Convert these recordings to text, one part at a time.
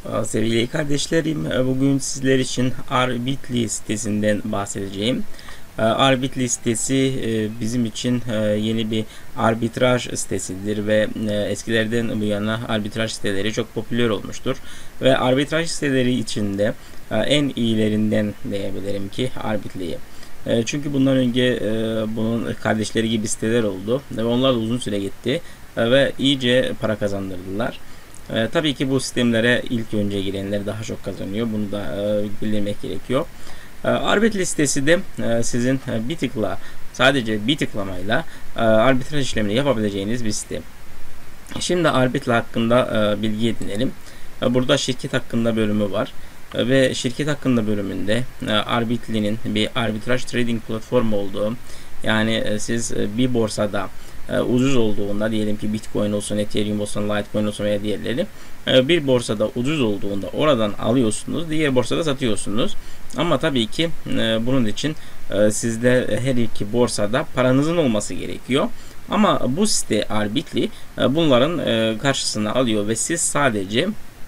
Sevgili kardeşlerim, bugün sizler için Arbitli sitesinden bahsedeceğim. Arbitli sitesi bizim için yeni bir arbitraj sitesidir ve eskilerden bu yana arbitraj siteleri çok popüler olmuştur. Ve arbitraj siteleri içinde en iyilerinden diyebilirim ki Arbitli'yi. Çünkü bundan önce bunun kardeşleri gibi siteler oldu ve onlar da uzun süre gitti ve iyice para kazandırdılar. Tabii ki bu sistemlere ilk önce girenler daha çok kazanıyor. Bunu da bildirmek gerekiyor. Arbit listesi de sizin sadece bir tıklamayla arbitraj işlemini yapabileceğiniz bir site. Şimdi Arbitli hakkında bilgi edinelim. Burada şirket hakkında bölümü var. Ve şirket hakkında bölümünde Arbitli'nin bir arbitraj trading platformu olduğu, yani siz bir borsada ucuz olduğunda, diyelim ki Bitcoin olsun, Ethereum olsun, Litecoin olsun veya diğerleri, bir borsada ucuz olduğunda oradan alıyorsunuz, diğer borsada satıyorsunuz. Ama tabii ki bunun için sizde her iki borsada paranızın olması gerekiyor. Ama bu site Arbitli bunların karşısına alıyor ve siz sadece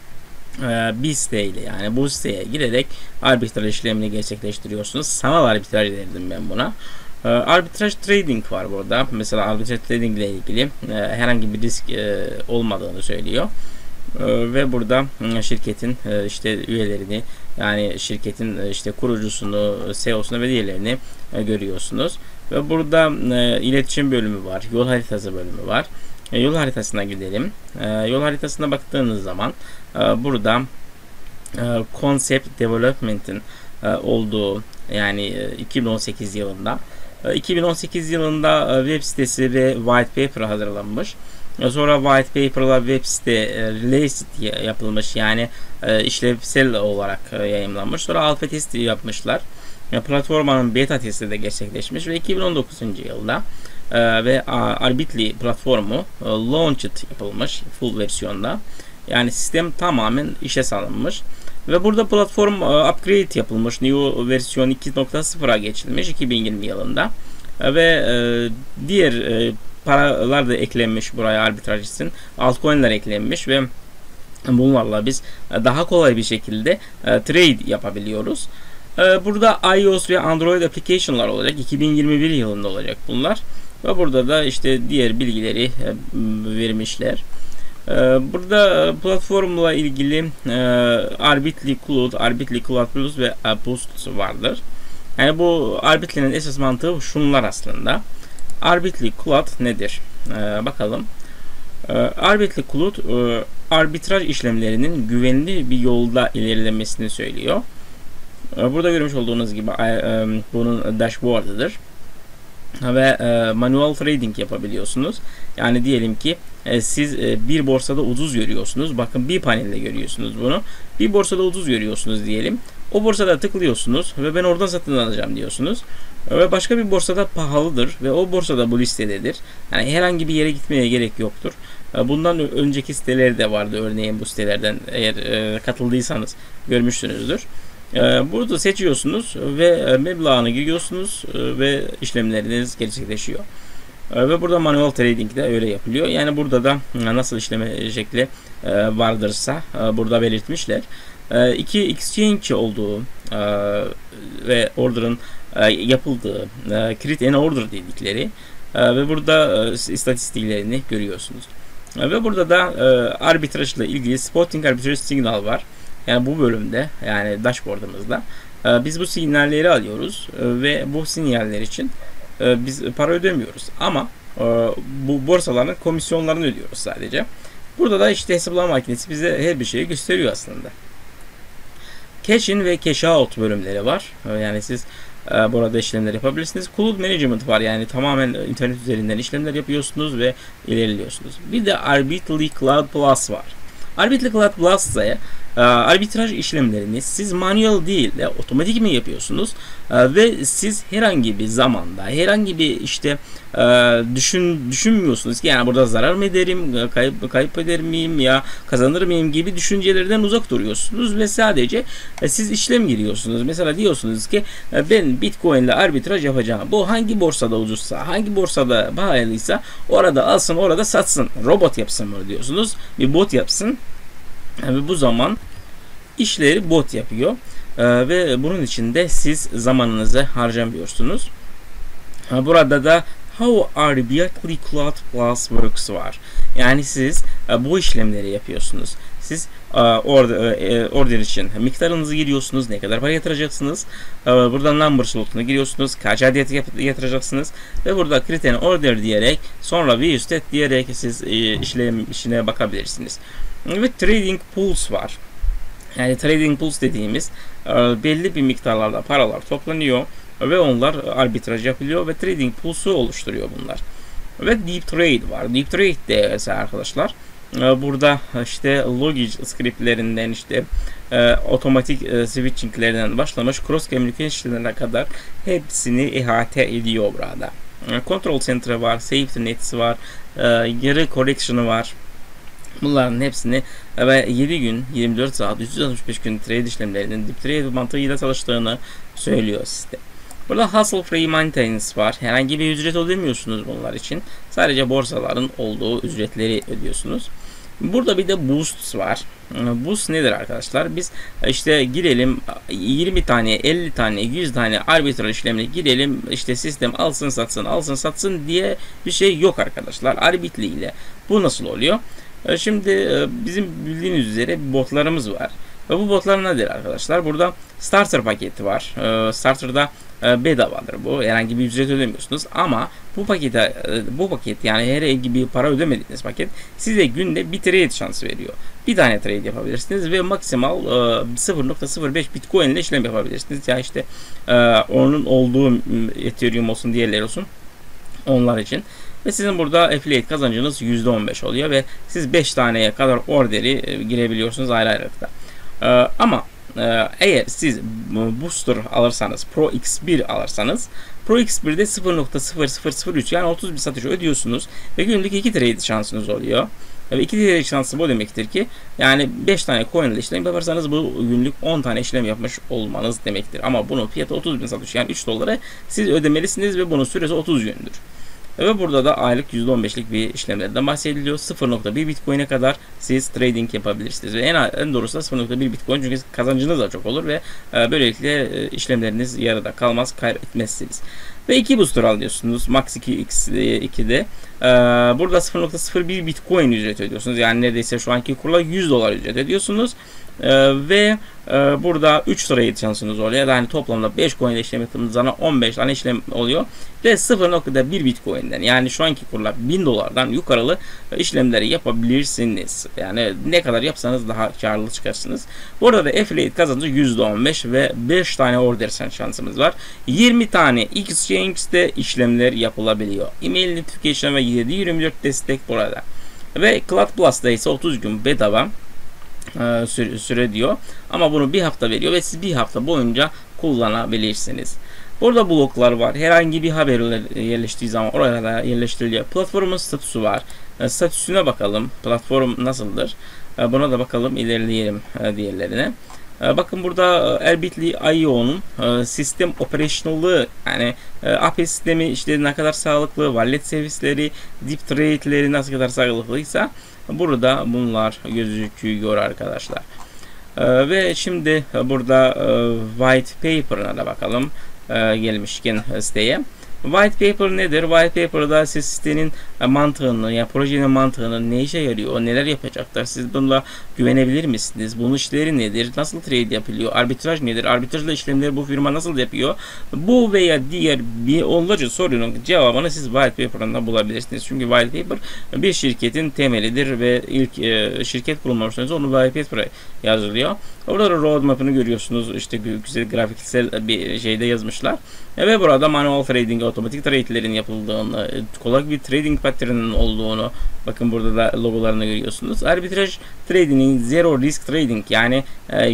bir siteyle, yani bu siteye girerek arbitraj işlemini gerçekleştiriyorsunuz. Sanal arbitraj derdim ben buna. Arbitraj trading var burada. Mesela arbitraj trading ile ilgili herhangi bir risk olmadığını söylüyor. Ve burada şirketin işte üyelerini, yani şirketin işte kurucusunu, CEO'sunu ve diğerlerini görüyorsunuz. Ve burada iletişim bölümü var, yol haritası bölümü var. Yol haritasına gidelim. Yol haritasına baktığınız zaman burada concept development'in olduğu, yani 2018 yılında 2018 yılında web sitesi ve white paper hazırlanmış. Sonra white paper'la web site release yapılmış, yani işlevsel olarak yayımlanmış. Sonra alfa testi yapmışlar. Platformanın beta testi de gerçekleşmiş ve 2019 yılda ve Arbitli platformu launched yapılmış full versiyonda. Yani sistem tamamen işe salınmış. Ve burada platform upgrade yapılmış. New versiyon 2.0'a geçilmiş 2020 yılında. Ve diğer paralar da eklenmiş buraya, arbitraj için. Altcoin'ler eklenmiş ve bunlarla biz daha kolay bir şekilde trade yapabiliyoruz. Burada iOS ve Android application'lar olacak. 2021 yılında olacak bunlar. Ve burada da işte diğer bilgileri vermişler. Burada platformla ilgili Arbitli Cloud, Arbitli Cloud Plus ve Boost vardır. Yani bu Arbitli'nin esas mantığı şunlar aslında. Arbitli Cloud nedir? Bakalım. Arbitli Cloud arbitraj işlemlerinin güvenli bir yolda ilerlemesini söylüyor. Burada görmüş olduğunuz gibi bunun dashboard'ıdır. Ve manual trading yapabiliyorsunuz. Yani diyelim ki siz bir borsada ucuz görüyorsunuz. Bakın bir panelde görüyorsunuz bunu. Bir borsada ucuz görüyorsunuz diyelim. O borsada tıklıyorsunuz ve ben oradan satın alacağım diyorsunuz. Ve başka bir borsada pahalıdır ve o borsada bu listededir. Yani herhangi bir yere gitmeye gerek yoktur. Bundan önceki siteler de vardı. Örneğin bu sitelerden eğer katıldıysanız görmüşsünüzdür. Burada seçiyorsunuz ve meblağını giriyorsunuz ve işlemleriniz gerçekleşiyor. Ve burada manual trading de öyle yapılıyor. Yani burada da nasıl işleme şekli vardırsa burada belirtmişler. İki exchange olduğu ve order'ın yapıldığı create an order dedikleri ve burada istatistiklerini görüyorsunuz. Ve burada da arbitraj ile ilgili spotting arbitraj signal var. Yani bu bölümde, yani dashboard'ımızda biz bu sinyalleri alıyoruz ve bu sinyaller için biz para ödemiyoruz. Ama bu borsaların komisyonlarını ödüyoruz sadece. Burada da işte hesaplama makinesi bize her bir şeyi gösteriyor aslında. Cash in ve cash out bölümleri var. Yani siz burada işlemler yapabilirsiniz. Cloud management var. Yani tamamen internet üzerinden işlemler yapıyorsunuz ve ilerliyorsunuz. Bir de Arbitli Cloud Plus var. Arbitli Cloud Plus ise arbitraj işlemlerini siz manuel değil de otomatik mi yapıyorsunuz ve siz herhangi bir zamanda herhangi bir işte düşünmüyorsunuz ki yani burada zarar mı ederim, kayıp eder miyim ya kazanır mıyım gibi düşüncelerden uzak duruyorsunuz ve sadece siz işlem giriyorsunuz. Mesela diyorsunuz ki ben Bitcoin ile arbitraj yapacağım. Bu hangi borsada ucuzsa, hangi borsada pahalıysa orada alsın, orada satsın. Robot yapsın mı diyorsunuz. Bir bot yapsın. Ve bu zaman işleri bot yapıyor. Ve bunun için de siz zamanınızı harcamıyorsunuz. Burada da How Arbitly Cloud Plus Works var. Yani siz bu işlemleri yapıyorsunuz. Siz order için miktarınızı giriyorsunuz, ne kadar para yatıracaksınız. Buradan number slotuna giriyorsunuz, kaç adet yatıracaksınız ve burada kriterin order diyerek sonra view stat diyerek siz işine bakabilirsiniz. Ve trading pools var. Yani trading pools dediğimiz belli bir miktarlarda paralar toplanıyor ve onlar arbitraj yapılıyor ve trading pools'u oluşturuyor bunlar. Ve deep trade var. Deep trade de ise arkadaşlar burada işte logic scriptlerinden işte otomatik switchinglerden başlamış cross communication'lara kadar hepsini ihate ediyor burada. Control center var, safety nets var, geri correction'ı var. Bunların hepsini ve 7 gün, 24 saat, 365 gün trade işlemlerinin deep trade mantığıyla çalıştığını söylüyor size. Burada hassle free maintenance var. Herhangi bir ücret ödemiyorsunuz bunlar için. Sadece borsaların olduğu ücretleri ödüyorsunuz. Burada bir de boost var. Boost nedir arkadaşlar? Biz işte girelim 20 tane, 50 tane, 100 tane arbitraj işlemine girelim. İşte sistem alsın satsın, alsın satsın diye bir şey yok arkadaşlar. Arbitli ile. Bu nasıl oluyor? Şimdi bizim bildiğiniz üzere botlarımız var. Ve bu botlar nedir arkadaşlar? Burada starter paketi var. Starter'da bedavadır bu. Herhangi bir ücret ödemiyorsunuz ama bu paket yani herhangi bir para ödemediğiniz paket size günde bir trade şansı veriyor. Bir tane trade yapabilirsiniz ve maksimal 0.05 Bitcoin ile işlem yapabilirsiniz. Ya işte onun olduğu Ethereum olsun, diğerleri olsun onlar için. Ve sizin burada affiliate kazancınız %15 oluyor ve siz 5 taneye kadar orderi girebiliyorsunuz ayrı ayrılıkta. Ama eğer siz booster alırsanız, Pro X1 alırsanız, Pro X1'de 0.0003 yani 30 bir satış ödüyorsunuz ve günlük 2 trade şansınız oluyor. Ve 2 trade şansı bu demektir ki yani 5 tane coin ile işlem yaparsanız bu günlük 10 tane işlem yapmış olmanız demektir. Ama bunun fiyatı 30 bin satış yani 3 dolara siz ödemelisiniz ve bunun süresi 30 gündür. Ve burada da aylık %15'lik bir işlemlerden bahsediliyor. 0.1 Bitcoin'e kadar siz trading yapabilirsiniz. Ve en doğrusu da 0.1 Bitcoin çünkü kazancınız da çok olur ve böylelikle işlemleriniz yarıda kalmaz, kaybetmezsiniz. Ve 2 booster alıyorsunuz. Max 2x'de. Burada 0.01 Bitcoin ücret ödüyorsunuz. Yani neredeyse şu anki kurla 100 dolar ücret ödüyorsunuz. Ve burada 3 trade şansınız oluyor. Yani toplamda 5 coin ile işlem yaptığımız zaman 15 tane işlem oluyor. Ve 0.1 Bitcoin'den yani şu anki kurla 1000 dolardan yukarılı işlemleri yapabilirsiniz. Yani ne kadar yapsanız daha karlı çıkarsınız. Burada da affiliate kazancı %15 ve 5 tane order şansımız var. 20 tane exchange'de işlemler yapılabiliyor. Email notification ve 7/24 destek burada. Ve Cloud Plus'da ise 30 gün bedava süre diyor. Ama bunu bir hafta veriyor ve siz bir hafta boyunca kullanabilirsiniz. Burada bloklar var. Herhangi bir haber yerleştiği zaman oraya yerleştiriliyor. Platformun statüsü var. Statüsüne bakalım. Platform nasıldır? Buna da bakalım. İlerleyelim diğerlerine. Bakın burada Arbitly.io'nun sistem operasyonellığı yani API sistemi işte ne kadar sağlıklı, wallet servisleri, deep trade'leri nasıl kadar sağlıklıysa burada bunlar gözüküyor arkadaşlar. Ve şimdi burada white paper'ına da bakalım gelmişken siteye. White paper nedir? White paper'da siz sitenin mantığını, ya projenin mantığını, ne işe yarıyor, neler yapacaklar, siz bununla güvenebilir misiniz? Bunun işleri nedir? Nasıl trade yapılıyor? Arbitraj nedir? Arbitrajla işlemleri bu firma nasıl yapıyor? Bu veya diğer onlarca sorunun cevabını siz white paper'ında bulabilirsiniz. Çünkü white paper bir şirketin temelidir ve ilk şirket kurulmamışsınız onu white paper'a yazılıyor. Orada roadmap'ını görüyorsunuz. İşte güzel grafiksel bir şeyde yazmışlar. Ve burada manual trading, otomatik trade'lerin yapıldığını, kolay bir trading pattern'ının olduğunu, bakın burada da logolarını görüyorsunuz. Arbitraj trading'in zero risk trading yani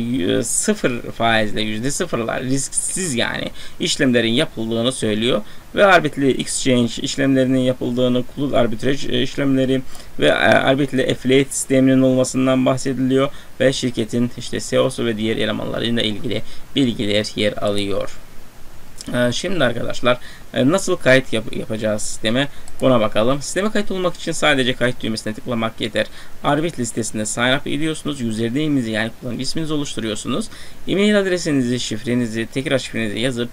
0 faizle %0'lar risksiz yani işlemlerin yapıldığını söylüyor. Ve Arbitly exchange işlemlerinin yapıldığını, Cloud arbitraj işlemleri ve Arbitly affiliate sisteminin olmasından bahsediliyor ve şirketin işte CEO'su ve diğer elemanlarıyla ilgili bilgiler yer alıyor. Şimdi arkadaşlar nasıl kayıt yapacağız sisteme, buna bakalım. Sisteme kayıt olmak için sadece kayıt düğmesine tıklamak yeter. Arbit listesinde sign up ediyorsunuz. Username yani kullanıcı isminizi oluşturuyorsunuz. E-mail adresinizi, şifrenizi, tekrar şifrenizi yazıp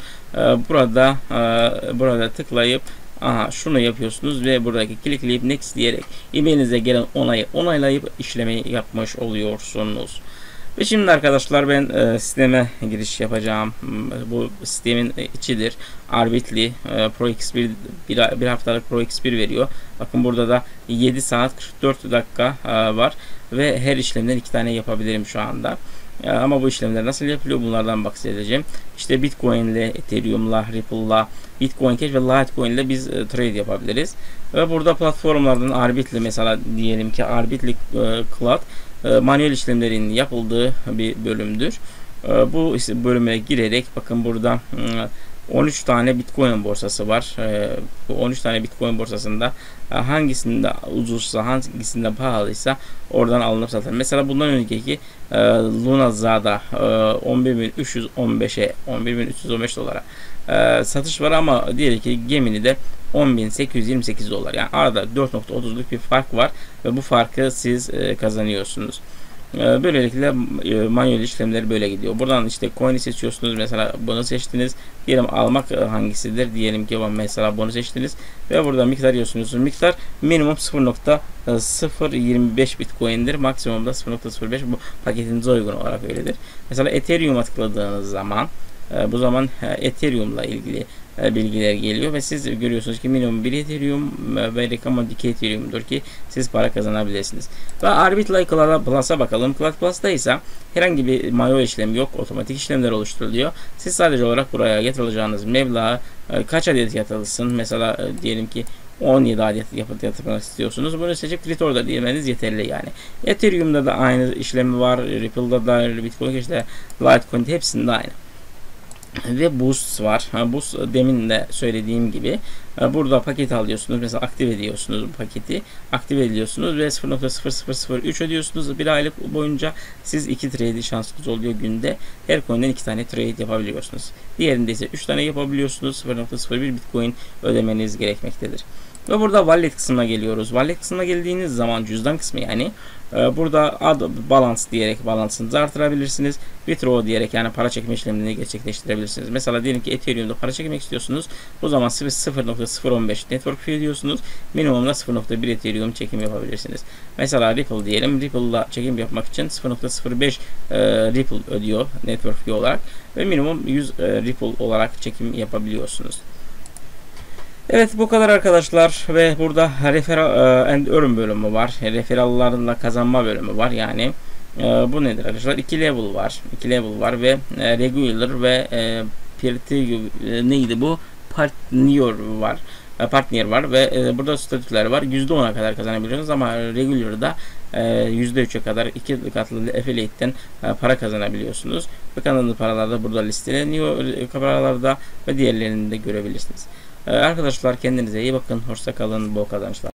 burada tıklayıp şunu yapıyorsunuz ve buradaki klikleyip next diyerek e-mailinize gelen onayı onaylayıp işlemi yapmış oluyorsunuz. Ve şimdi arkadaşlar ben sisteme giriş yapacağım. Bu sistemin içidir. Arbitly Pro X1 bir haftalık Pro X1 veriyor. Bakın burada da 7 saat 44 dakika var ve her işlemden 2 tane yapabilirim şu anda. Ama bu işlemler nasıl yapılıyor, bunlardan bahsedeceğim. İşte Bitcoin ile, Ethereum'la, Ripple'la, Bitcoin Cash ve Litecoin ile biz trade yapabiliriz. Ve burada platformlardan Arbitly, mesela diyelim ki Arbitly Cloud manuel işlemlerin yapıldığı bir bölümdür. Bu bölüme girerek bakın burada 13 tane Bitcoin borsası var. Bu 13 tane Bitcoin borsasında hangisinde ucuzsa, hangisinde pahalıysa oradan alınıp satılır. Mesela bundan önceki Lunaza'da 11.315'e 11.315 dolara satış var ama diğer ki Gemini'de 10.828 dolar. Yani arada 4.30'luk bir fark var ve bu farkı siz kazanıyorsunuz. Böylelikle manuel işlemleri böyle gidiyor. Buradan işte coin'i seçiyorsunuz. Mesela bunu seçtiniz. Diyelim almak hangisidir? Diyelim ki mesela bunu seçtiniz ve burada miktar yazıyorsunuz. Miktar minimum 0.025 Bitcoin'dir. Maksimum da 0.05. Bu paketinize uygun olarak öyledir. Mesela Ethereum'a tıkladığınız zaman bu zaman Ethereum'la ilgili bilgiler geliyor ve siz görüyorsunuz ki minimum 1 Ethereum ve recommend 2 Ethereum'dur ki siz para kazanabilirsiniz. Ve Arbitly Cloud Plus'a bakalım. Cloud Plus'ta ise herhangi bir manuel işlem yok. Otomatik işlemler oluşturuluyor. Siz sadece olarak buraya yatıracağınız meblağı kaç adet yatırılsın? Mesela diyelim ki 17 adet yatırmak istiyorsunuz. Bunu seçip create order demeniz yeterli yani. Ethereum'da da aynı işlemi var. Ripple'da da, Bitcoin Cash'te, Litecoin'de hepsinde aynı. Ve Boost var. Boost demin de söylediğim gibi burada paket alıyorsunuz. Mesela aktive ediyorsunuz bu paketi. Aktive ediyorsunuz ve 0.0003 ödüyorsunuz. Bir aylık boyunca siz 2 trade şansınız oluyor günde. Her coin'den 2 tane trade yapabiliyorsunuz. Diğerinde ise 3 tane yapabiliyorsunuz. 0.01 Bitcoin ödemeniz gerekmektedir. Ve burada wallet kısmına geliyoruz. Wallet kısmına geldiğiniz zaman cüzdan kısmı yani burada add balance diyerek balance'ınızı artırabilirsiniz. Withdraw diyerek yani para çekme işlemini gerçekleştirebilirsiniz. Mesela diyelim ki Ethereum'da para çekmek istiyorsunuz. O zaman 0.015 network fee ödüyorsunuz. Minimumda 0.1 Ethereum çekim yapabilirsiniz. Mesela Ripple diyelim. Ripple'da çekim yapmak için 0.05 Ripple ödüyor network fee olarak ve minimum 100 Ripple olarak çekim yapabiliyorsunuz. Evet, bu kadar arkadaşlar ve burada referral and earn bölümü var. Referrallarla kazanma bölümü var. Yani bu nedir arkadaşlar? 2 level var. 2 level var ve regular ve neydi bu? Partner var ve burada statüler var. %10'a kadar kazanabiliyorsunuz ama regular'da %3'e kadar 2 katlı affiliate'ten para kazanabiliyorsunuz. Ve kazandığınız paralar da burada listeleniyor paralarda ve diğerlerini de görebilirsiniz. Arkadaşlar kendinize iyi bakın. Hoşça kalın. Bol kazançlar.